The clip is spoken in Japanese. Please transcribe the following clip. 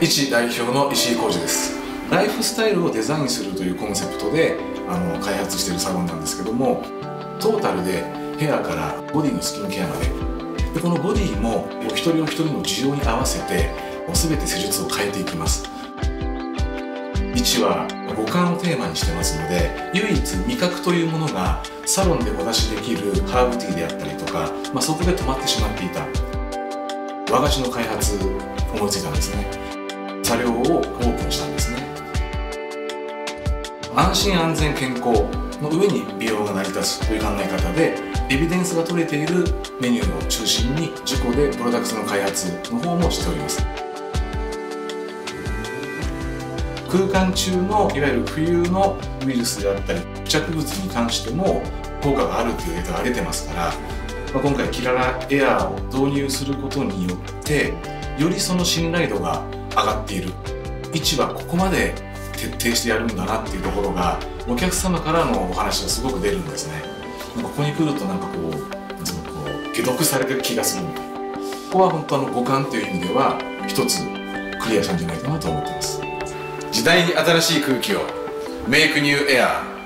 一代表の石井浩二です。ライフスタイルをデザインするというコンセプトで開発しているサロンなんですけども、トータルでヘアからボディのスキンケアまで、このボディもお一人お一人の需要に合わせて全て施術を変えていきます。1は五感をテーマにしてますので、唯一味覚というものがサロンでお出しできるハーブティーであったりとか、そこで止まってしまっていた和菓子の開発思いついたんですね。茶寮をオープンしたんですね。安心安全健康の上に美容が成り立つという考え方で、エビデンスが取れているメニューを中心に自己でプロダクツの開発の方もしております。空間中のいわゆる浮遊のウイルスであったり付着物に関しても効果があるというデータが出てますから、今回キララエアーを導入することによってよりその信頼度が上がっている。1はここまで徹底してやるんだなっていうところがお客様からのお話がすごく出るんですね。ここに来ると解読されてる気がするみたいな。ここは本当五感という意味では一つクリアしたんじゃないかなと思ってます。 時代に新しい空気をメイクニューエアー。